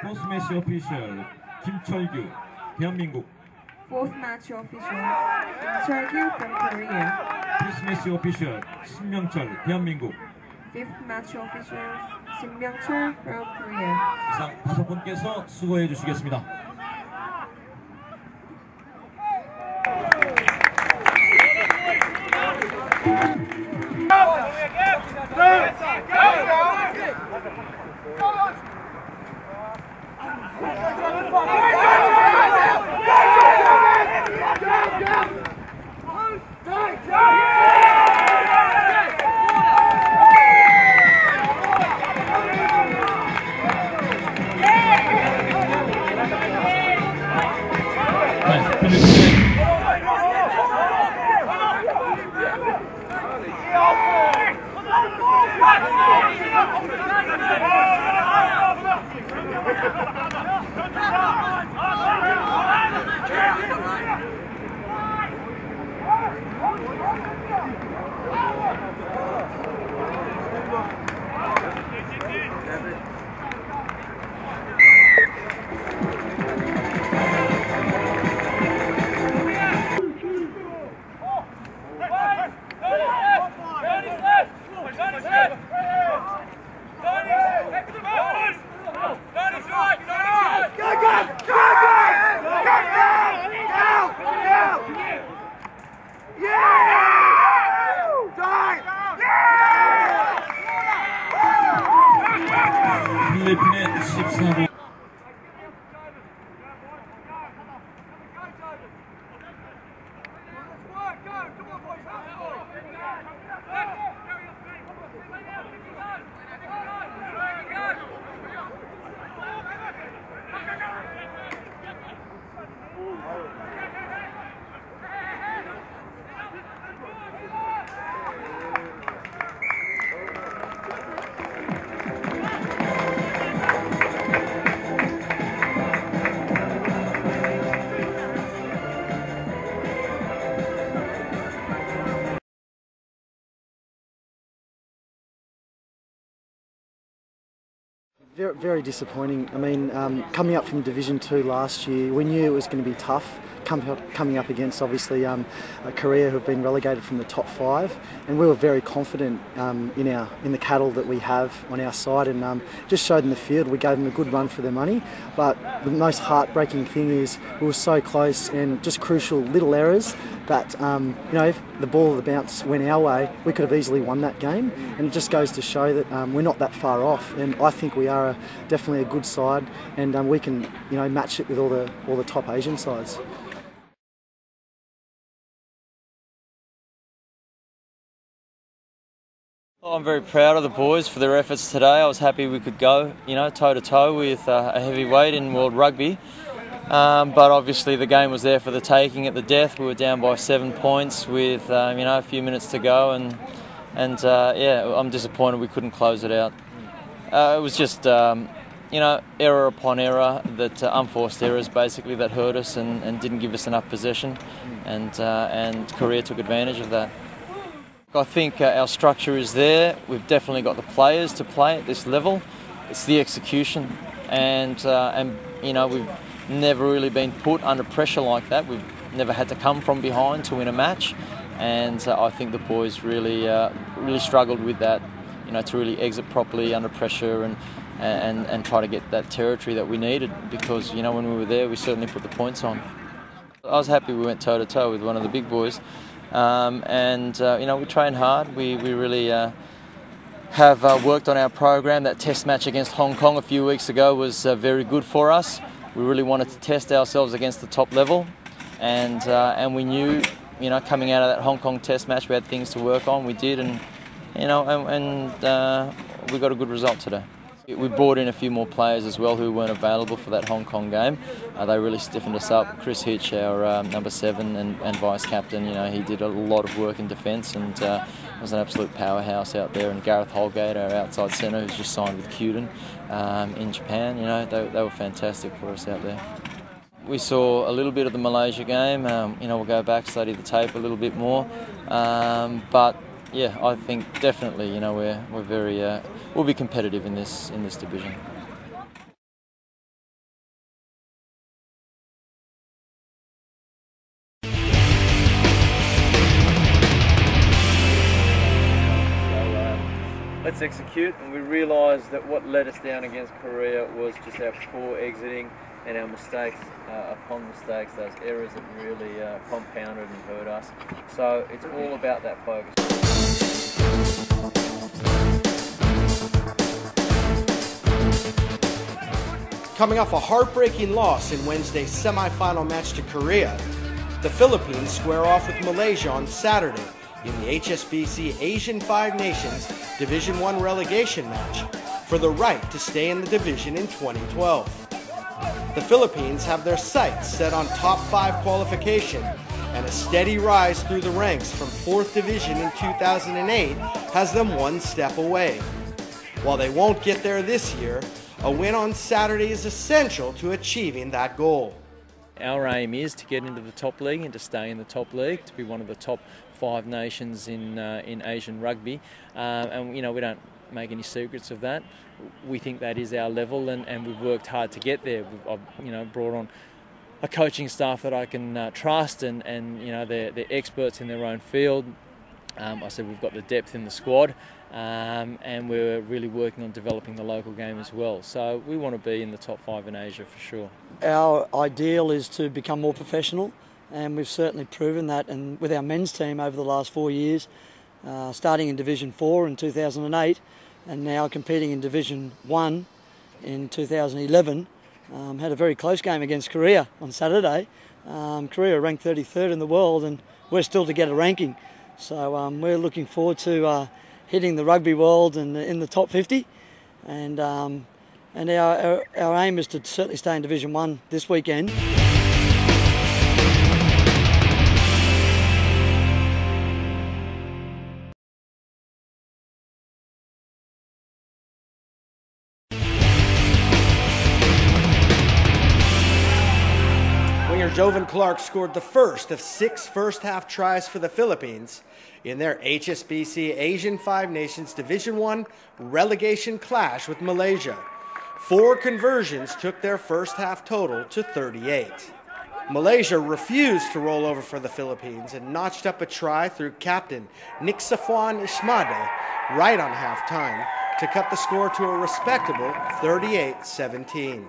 Fourth match official 김철규, 대한민국. Fourth match official Kim from Korea. Fifth match official 신명철, 대한민국. Fifth match official 신명철 from Korea. 이상 5분께서 수고해 주시겠습니다. 필리핀의 14번 Very disappointing. I mean, coming up from Division 2 last year, we knew it was going to be tough. Coming up against obviously Korea, who have been relegated from the top 5, and we were very confident in the cattle that we have on our side, and just showed in the field. We gave them a good run for their money, but the most heartbreaking thing is we were so close, and just crucial little errors that if the ball or the bounce went our way, we could have easily won that game. And it just goes to show that we're not that far off, and I think we are definitely a good side, and we can match it with all the top Asian sides. I'm very proud of the boys for their efforts today. I was happy we could go, toe to toe with a heavyweight in World Rugby. But obviously the game was there for the taking at the death. We were down by 7 points with a few minutes to go, and I'm disappointed we couldn't close it out. It was just error upon error, that unforced errors basically that hurt us and didn't give us enough possession, and Korea took advantage of that. I think our structure is there. We've definitely got the players to play at this level. It's the execution, and we've never really been put under pressure like that. We've never had to come from behind to win a match, and I think the boys really struggled with that. To really exit properly under pressure and try to get that territory that we needed, because when we were there, we certainly put the points on. I was happy we went toe to toe with one of the big boys. We train hard. We really have worked on our program. That test match against Hong Kong a few weeks ago was very good for us. We really wanted to test ourselves against the top level, and we knew, coming out of that Hong Kong test match, we had things to work on. We did, and we got a good result today. We brought in a few more players as well who weren't available for that Hong Kong game. They really stiffened us up. Chris Hitch, our number 7 and vice captain, he did a lot of work in defence, and was an absolute powerhouse out there. And Gareth Holgate, our outside centre, who's just signed with Kyuden in Japan, they were fantastic for us out there. We saw a little bit of the Malaysia game. We'll go back, study the tape a little bit more, but yeah, I think definitely, we're very we'll be competitive in this division. let's execute. And we realised that what let us down against Korea was just our poor exiting and our mistakes upon mistakes, those errors that really compounded and hurt us. So it's all about that focus. Coming off a heartbreaking loss in Wednesday's semi-final match to Korea, the Philippines square off with Malaysia on Saturday in the HSBC Asian 5 Nations Division 1 relegation match for the right to stay in the division in 2012. The Philippines have their sights set on top 5 qualification, and a steady rise through the ranks from 4th Division in 2008 has them one step away. While they won't get there this year, a win on Saturday is essential to achieving that goal. Our aim is to get into the top league and to stay in the top league, to be one of the top 5 nations in Asian rugby, and we don't make any secrets of that. We think that is our level, and we've worked hard to get there. I've brought on a coaching staff that I can trust, and they're experts in their own field. I said we've got the depth in the squad, and we're really working on developing the local game as well. So we want to be in the top 5 in Asia for sure. Our ideal is to become more professional, and we've certainly proven that. And with our men's team over the last 4 years, starting in Division 4 in 2008, and now competing in Division 1 in 2011, had a very close game against Korea on Saturday. Korea ranked 33rd in the world, and we're still to get a ranking. So we're looking forward to hitting the rugby world in the top 50, and our aim is to certainly stay in Division 1 this weekend. Winger Jovan Clark scored the first of 6 first-half tries for the Philippines in their HSBC Asian 5 Nations Division 1 relegation clash with Malaysia. 4 conversions took their first-half total to 38. Malaysia refused to roll over for the Philippines and notched up a try through captain Niksafuan Ismada right on half-time to cut the score to a respectable 38-17.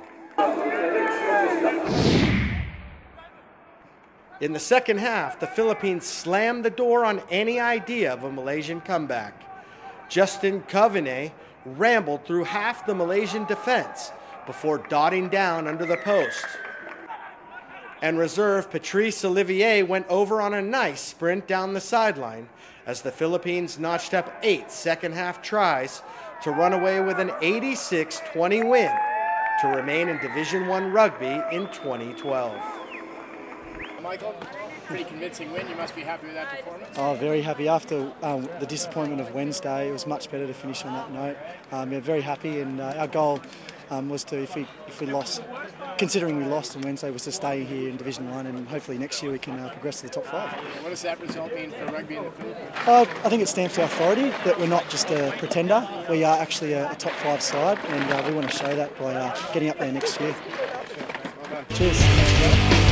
In the second half, the Philippines slammed the door on any idea of a Malaysian comeback. Justin Coveney rambled through half the Malaysian defense before dotting down under the post. And reserve Patrice Olivier went over on a nice sprint down the sideline as the Philippines notched up 8 second-half tries to run away with an 86-20 win to remain in Division 1 rugby in 2012. Michael, pretty convincing win. You must be happy with that performance. Oh, very happy. After the disappointment of Wednesday, it was much better to finish on that note. We're very happy, and our goal was to, if we lost, considering we lost on Wednesday, was to stay here in Division 1, and hopefully next year we can progress to the top 5. What does that result mean for rugby in the Philippines? I think it stamps our authority that we're not just a pretender. We are actually a top 5 side, and we want to show that by getting up there next year. Well done. Cheers.